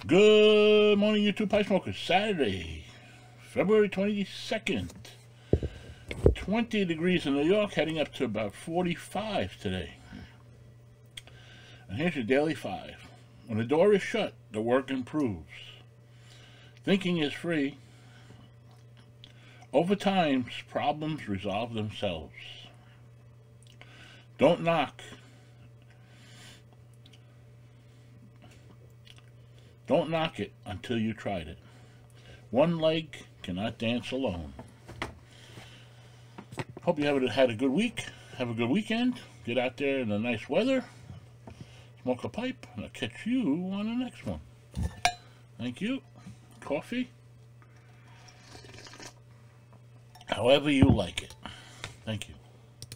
Good morning, YouTube Pipe Smokers. Saturday, February 22nd. 20 degrees in New York, heading up to about 45 today. And here's your daily 5. When the door is shut, the work improves. Thinking is free. Over time, problems resolve themselves. Don't knock. Don't knock it until you tried it. One leg cannot dance alone. Hope you had a good week. Have a good weekend. Get out there in the nice weather. Smoke a pipe, and I'll catch you on the next one. Thank you. Coffee. However you like it. Thank you.